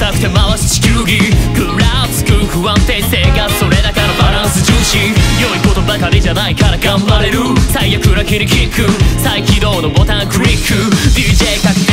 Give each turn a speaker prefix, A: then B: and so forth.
A: したくて回す地球儀ぐらつく不安定性がそれだからバランス重視良いことばかりじゃないから頑張れる最悪な気にキック再起動のボタンクリック DJ かけ